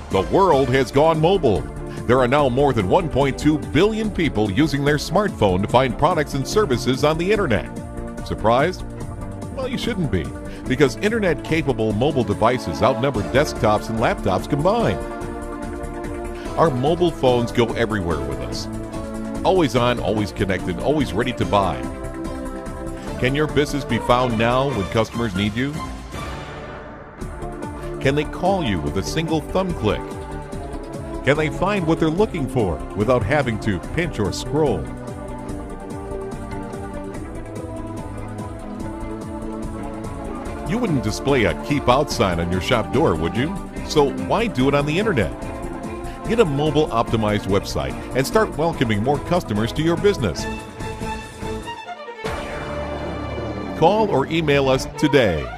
The world has gone mobile. There are now more than 1.2 billion people using their smartphone to find products and services on the internet. Surprised? Well, you shouldn't be, because internet-capable mobile devices outnumber desktops and laptops combined. Our mobile phones go everywhere with us. Always on, always connected, always ready to buy. Can your business be found now when customers need you? Can they call you with a single thumb click? Can they find what they're looking for without having to pinch or scroll? You wouldn't display a keep out sign on your shop door, would you? So why do it on the internet? Get a mobile optimized website and start welcoming more customers to your business. Call or email us today.